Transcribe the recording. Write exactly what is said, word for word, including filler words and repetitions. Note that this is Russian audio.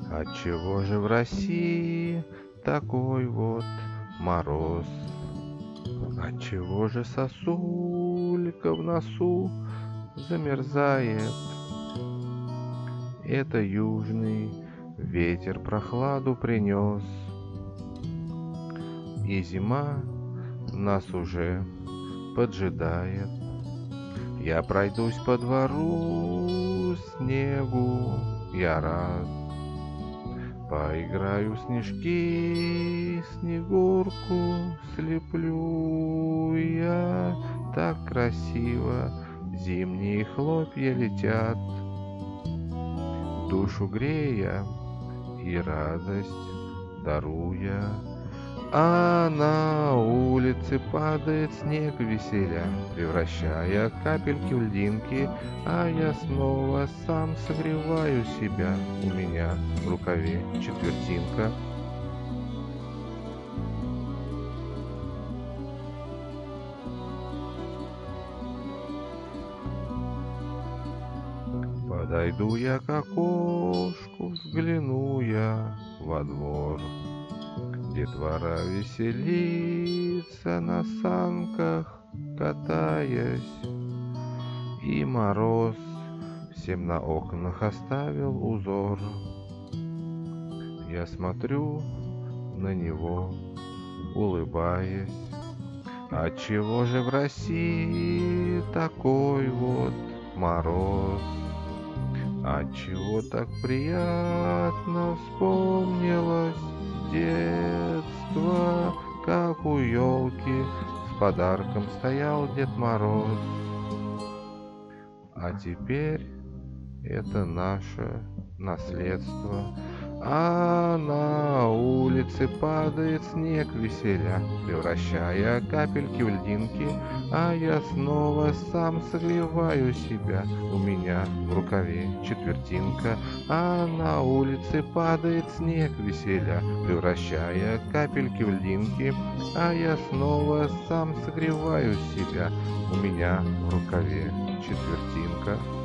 Отчего же в России такой вот мороз? Отчего же сосулька в носу замерзает? Это южный ветер прохладу принес, и зима нас уже поджидает. Я пройдусь по двору, снегу я рад, поиграю в снежки, снегурку слеплю я. Так красиво зимние хлопья летят, душу грея и радость даруя. А на улице падает снег веселя, превращая капельки в льдинки, а я снова сам согреваю себя. У меня в рукаве четвертинка. Подойду я к окошку, взгляну я во двор. Детвора веселится на санках, катаясь, и мороз всем на окнах оставил узор. Я смотрю на него, улыбаясь. Отчего же в России такой вот мороз? Отчего так приятно вспомнилось детство, как у елки с подарком стоял Дед Мороз. А теперь это наше наследство, а на улице падает снег веселя, превращая капельки в льдинки, а я снова сам согреваю себя. У меня в рукаве четвертинка, а на улице падает снег веселя, превращая капельки в льдинки, а я снова сам согреваю себя. У меня в рукаве четвертинка.